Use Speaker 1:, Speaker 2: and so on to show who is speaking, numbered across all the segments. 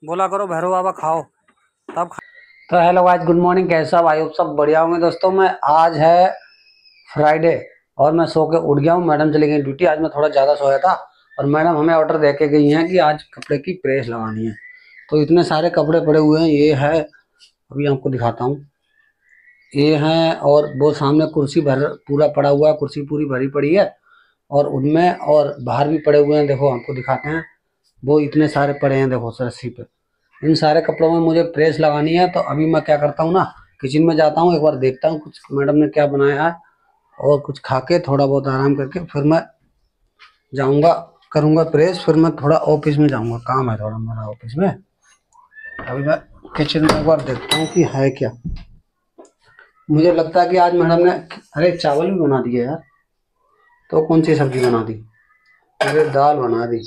Speaker 1: बोला करो भैरव बाबा खाओ तब तो हेलो गाइस, गुड मॉर्निंग। कैसा भाई हो? सब बढ़िया होंगे दोस्तों। मैं आज है फ्राइडे और मैं सो के उठ गया हूँ। मैडम चली गई ड्यूटी। आज मैं थोड़ा ज़्यादा सोया था और मैडम हमें ऑर्डर दे के गई हैं कि आज कपड़े की प्रेस लगानी है। तो इतने सारे कपड़े पड़े हुए हैं। ये है, अभी आपको दिखाता हूँ, ये हैं। और वो सामने कुर्सी भर पूरा पड़ा हुआ है, कुर्सी पूरी भरी पड़ी है। और उनमें और बाहर भी पड़े हुए हैं। देखो आपको दिखाते हैं, वो इतने सारे पड़े हैं देखो रस्सी पे। इन सारे कपड़ों में मुझे प्रेस लगानी है। तो अभी मैं क्या करता हूँ ना, किचन में जाता हूँ, एक बार देखता हूँ कुछ मैडम ने क्या बनाया है और कुछ खा के थोड़ा बहुत आराम करके फिर मैं जाऊँगा, करूँगा प्रेस। फिर मैं थोड़ा ऑफिस में जाऊँगा, काम है थोड़ा मेरा ऑफिस में। अभी मैं किचन में एक बार देखता हूँ कि है क्या। मुझे लगता है कि आज मैडम ने, अरे चावल भी बना दिए यार। तो कौन सी सब्जी बना दी? अरे दाल बना दी।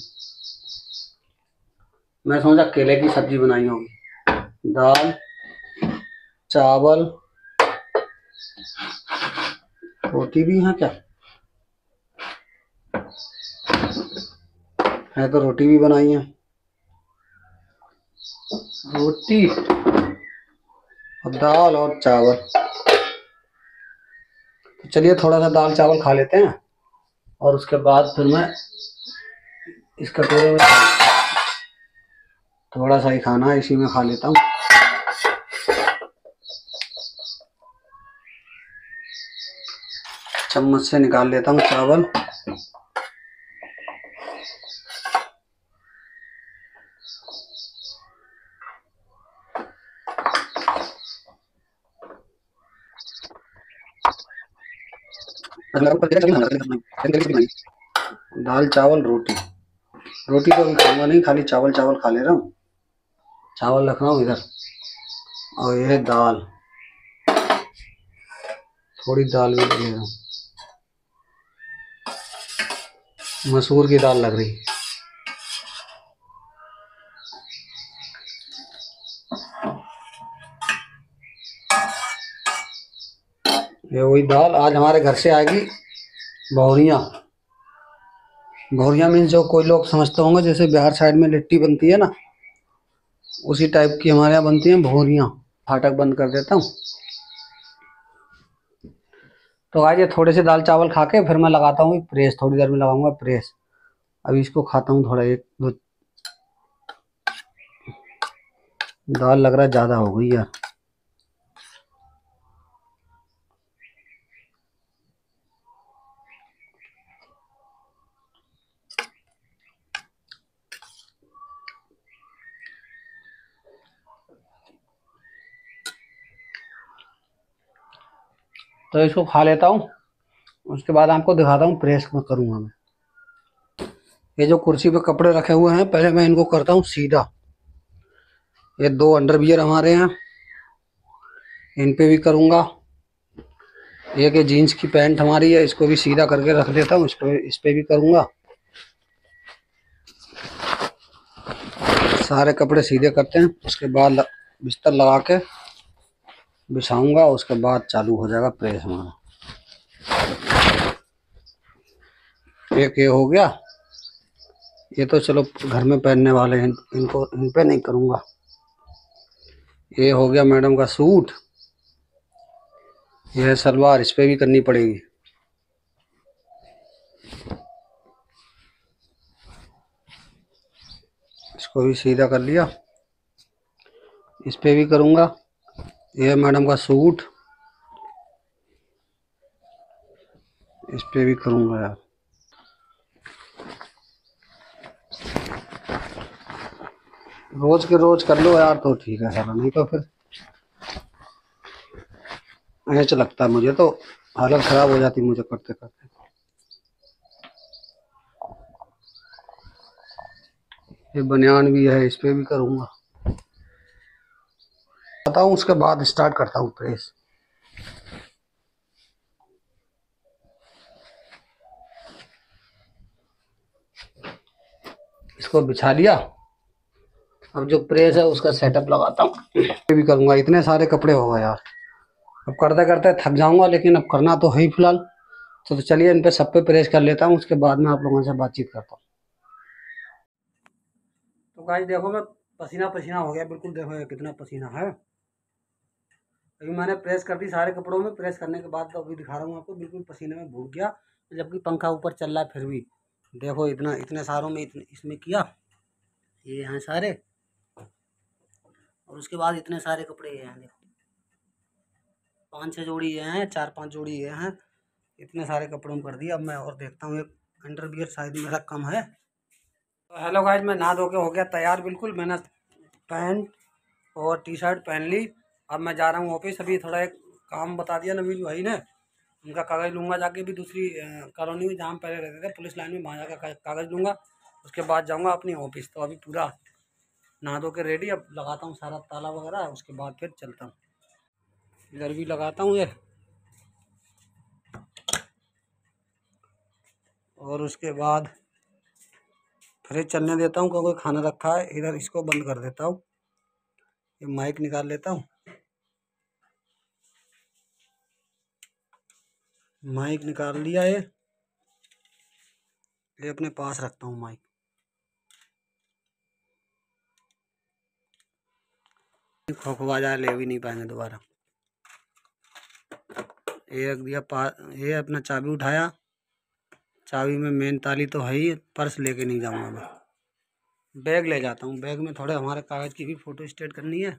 Speaker 1: मैं समझा केले की सब्जी बनाई होगी। दाल, चावल, रोटी भी है क्या? है तो रोटी भी बनाई है। रोटी और दाल और चावल। तो चलिए थोड़ा सा दाल चावल खा लेते हैं और उसके बाद फिर मैं इस कटोरे में थोड़ा सा ही खाना है, इसी में खा लेता हूँ। चम्मच से निकाल लेता हूँ चावल। दाल चावल रोटी। रोटी तो अभी खाऊंगा नहीं, खाली चावल चावल खा ले रहा हूँ। चावल रख रहा हूँ इधर। और ये है दाल, थोड़ी दाल भी ले रहा हूँ। मसूर की दाल लग रही। ये वही दाल आज हमारे घर से आएगी। बहुरिया, बहुरिया मीन्स जो कोई लोग समझते होंगे जैसे बिहार साइड में लिट्टी बनती है ना, उसी टाइप की हमारे यहाँ बनती है भौरियाँ। फाटक बंद कर देता हूँ। तो आज ये थोड़े से दाल चावल खा के फिर मैं लगाता हूँ प्रेस। थोड़ी देर में लगाऊंगा प्रेस। अभी इसको खाता हूँ थोड़ा, एक दो। दाल लग रहा है ज़्यादा हो गई यार। तो इसको खा लेता हूँ, उसके बाद आपको दिखाता हूँ प्रेस में करूँगा मैं। ये जो कुर्सी पे कपड़े रखे हुए हैं, पहले मैं इनको करता हूँ सीधा। ये दो अंडरवियर हमारे हैं, इन पे भी करूँगा। एक ये जीन्स की पैंट हमारी है, इसको भी सीधा करके रख देता हूँ। इस पे भी करूँगा। सारे कपड़े सीधे करते हैं, उसके बाद बिस्तर लगा के बिछाऊंगा। उसके बाद चालू हो जाएगा प्रेस हमारा। एक ये हो गया। ये तो चलो घर में पहनने वाले हैं, इनको इन पे नहीं करूँगा। ये हो गया मैडम का सूट। यह है सलवार, इस पे भी करनी पड़ेगी। इसको भी सीधा कर लिया, इस पे भी करूँगा। यह मैडम का सूट, इस पे भी करूँगा यार। रोज के रोज कर लो यार तो ठीक है सारा, नहीं तो फिर ऐसा लगता है मुझे तो हालत खराब हो जाती मुझे करते करते। ये बनियान भी है, इस पे भी करूँगा। बताऊँ उसके बाद स्टार्ट करता हूँ प्रेस। इसको बिछा लिया। अब जो प्रेस है उसका सेटअप लगाता हूँ। ये भी करूँगा। इतने सारे कपड़े हो गए यार, अब करते करते थक जाऊंगा, लेकिन अब करना तो है ही फिलहाल। तो चलिए इन पे सब पे प्रेस कर लेता हूँ, उसके बाद में आप लोगों से बातचीत करता हूँ। तो गाइस देखो, मैं पसीना पसीना हो गया बिल्कुल। देखो ये कितना पसीना है। अभी मैंने प्रेस कर दी सारे कपड़ों में। प्रेस करने के बाद तो अभी दिखा रहा हूँ आपको, बिल्कुल पसीने में भूग गया, जबकि पंखा ऊपर चल रहा है फिर भी। देखो इतना इतने सारों में इसमें किया, ये हैं सारे। और उसके बाद इतने सारे कपड़े ये हैं, देखो 5-6 जोड़ी ये हैं, 4-5 जोड़ी ये हैं। इतने सारे कपड़ों में कर दिया। अब मैं और देखता हूँ, एक अंडरवियर शायद मेरा कम है। तो हेलो गाइज, मैं नहा धो के हो गया तैयार बिल्कुल। मैंने पैंट और टी शर्ट पहन ली। अब मैं जा रहा हूँ ऑफिस। अभी थोड़ा एक काम बता दिया नवीन भाई ने, उनका कागज़ लूँगा जाके भी दूसरी कॉलोनी में जहाँ हम पहले रहते थे पुलिस लाइन में, वहाँ जाकर कागज़ लूँगा। उसके बाद जाऊँगा अपनी ऑफिस। तो अभी पूरा नहा धो के रेडी, अब लगाता हूँ सारा ताला वगैरह, उसके बाद फिर चलता हूँ। इधर भी लगाता हूँ ये, और उसके बाद फ्रिज चलने देता हूँ क्योंकि खाना रखा है। इधर इसको बंद कर देता हूँ, ये माइक निकाल लेता हूँ। माइक निकाल लिया, ये अपने पास रखता हूँ माइक। खोखवा जाए, ले भी नहीं पाएंगे दोबारा। ये रख दिया ये अपना चाबी उठाया। चाबी में मेन ताली तो है ही, पर्स लेके नहीं जाऊंगा मैं। बैग ले जाता हूँ, बैग में थोड़े हमारे कागज़ की भी फ़ोटो स्टेट करनी है।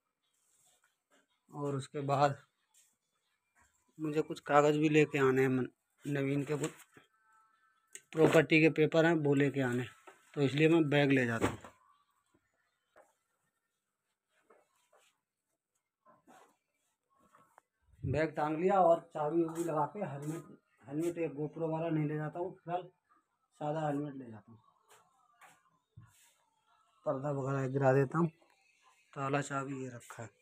Speaker 1: और उसके बाद मुझे कुछ कागज़ भी लेके आने हैं, नवीन के कुछ प्रॉपर्टी के पेपर हैं वो लेके आने, तो इसलिए मैं बैग ले जाता हूँ। बैग टांग लिया और चाबी उबी लगा के हेलमेट एक गोप्रो वाला नहीं ले जाता हूँ, फिलहाल सादा हेलमेट ले जाता हूँ। पर्दा वगैरह गिरा देता हूँ। ताला चाबी ये रखा है,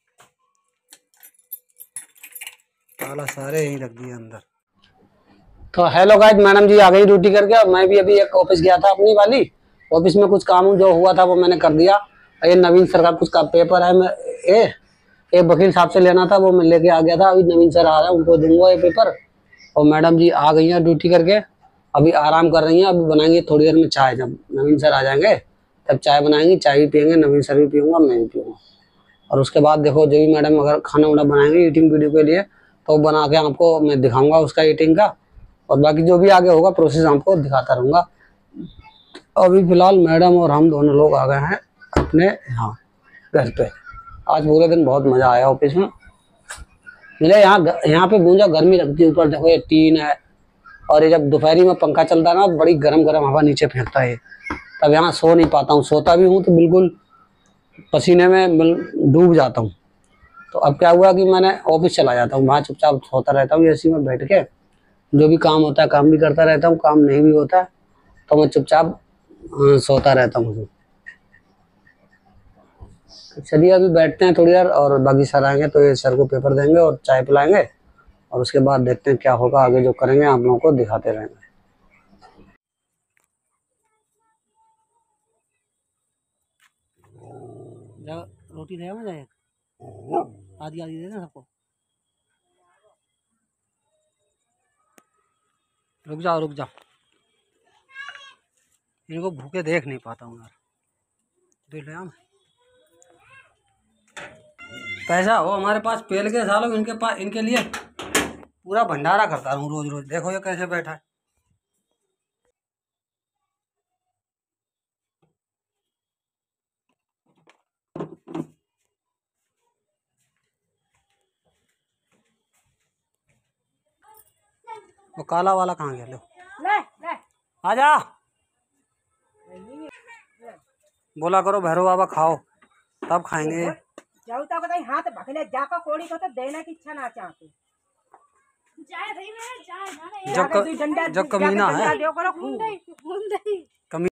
Speaker 1: ताला सारे यहीं रख दिए अंदर। तो हेलो गाइस, मैडम जी आ गई ड्यूटी करके। और मैं भी अभी एक ऑफिस गया था अपनी वाली ऑफिस में, कुछ काम जो हुआ था वो मैंने कर दिया। ये नवीन सर का कुछ का पेपर है, मैं एक वकील साहब से लेना था, वो मैं लेके आ गया था। अभी नवीन सर आ रहा है, उनको दूंगा ये पेपर। और मैडम जी आ गई हैं ड्यूटी करके, अभी आराम कर रही हैं। अभी बनाएंगे थोड़ी देर में चाय, जब नवीन सर आ जाएंगे तब चाय बनाएंगी, चाय भी पियेंगे, नवीन सर भी पीऊँगा, मैं भी पीऊँगा। और उसके बाद देखो जो भी मैडम अगर खाना वाना बनाएंगे ईटिंग वीडियो के लिए, तो बना के आपको मैं दिखाऊंगा उसका ईटिंग का। और बाकी जो भी आगे होगा प्रोसेस आपको दिखाता रहूँगा। अभी फिलहाल मैडम और हम दोनों लोग आ गए हैं अपने यहाँ घर पे। आज पूरे दिन बहुत मज़ा आया ऑफिस में। मुझे यहाँ पे गूंजा गर्मी लगती है। ऊपर देखो ये टीन है, और ये जब दोपहरी में पंखा चलता है ना, बड़ी गर्म गर्म हवा नीचे फेंकता है, तब यहाँ सो नहीं पाता हूँ। सोता भी हूँ तो बिल्कुल पसीने में डूब जाता हूँ। तो अब क्या हुआ कि मैंने ऑफिस चला जाता हूँ, वहाँ चुपचाप सोता रहता हूँ एसी में बैठ के। जो भी काम होता है काम भी करता रहता हूँ, काम नहीं भी होता है तो मैं चुपचाप सोता रहता हूँ। चलिए अभी बैठते हैं थोड़ी देर, और बाकी सर आएंगे तो ये सर को पेपर देंगे और चाय पिलाएंगे। और उसके बाद देखते हैं क्या होगा आगे, जो करेंगे आप लोगों को दिखाते रहेंगे। रोटी दे जाए, आधी आधी देना सबको। रुक जाओ, इनको भूखे देख नहीं पाता हूँ यार। देख रहे हम पैसा हो हमारे पास पेल के सालों, इनके पास इनके लिए पूरा भंडारा करता हूँ रोज रोज। देखो ये कैसे बैठा है। वो काला वाला कहाँ गया? लो आजा, बोला करो भैरव बाबा खाओ, तब खाएंगे।
Speaker 2: जाऊ तो बताई हाथ भखले जाकर कोड़ी को तो देने की इच्छा ना चाहते।
Speaker 1: जब कमीना है।